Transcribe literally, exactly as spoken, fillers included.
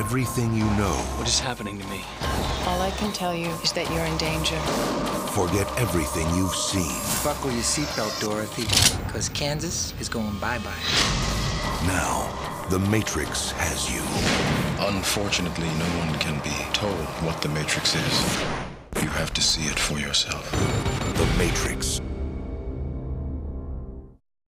everything you know. What is happening to me? All I can tell you is that you're in danger. Forget everything you've seen. Buckle your seatbelt, Dorothy, because Kansas is going bye-bye. Now, the Matrix has you. Unfortunately, no one can be told what the Matrix is. You have to see it for yourself. The Matrix.